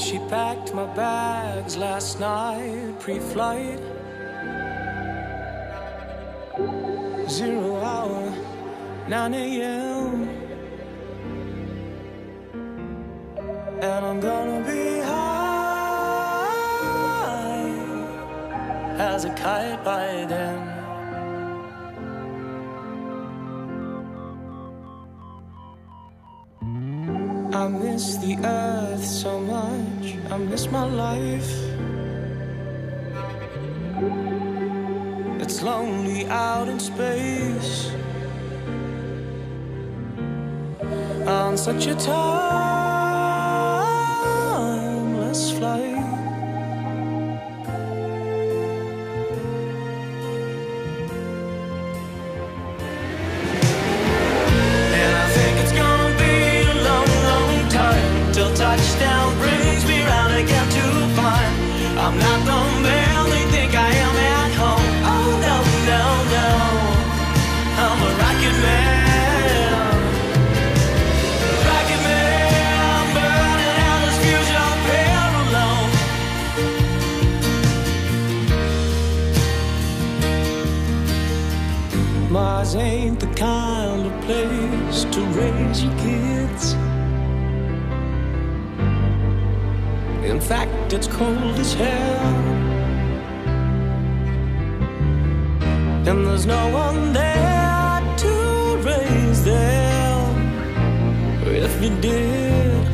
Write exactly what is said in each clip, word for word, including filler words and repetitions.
She packed my bags last night, pre-flight. Zero hour, nine a m And I'm gonna be high as a kite by then. I miss the earth so much, I miss my life. It's lonely out in space on such a timeless flight. And I think it's gonna be a long, long time till touchdown brings me round again to find I'm not the man they think I am at home. Oh no, no, no, I'm a rocket man. Rocket man, burning out this fusion parallel. Mars ain't the kind of place to raise your kids. In fact, it's cold as hell, and there's no one there to raise them if you did.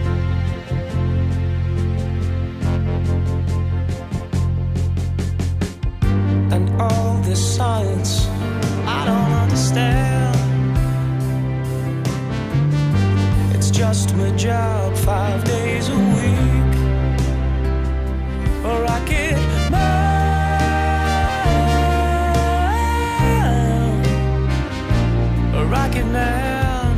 And all this science I don't understand. It's just my job five days a week. A rocket man, a rocket man.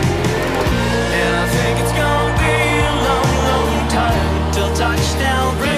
And I think it's gonna be a long, long time till touchdown.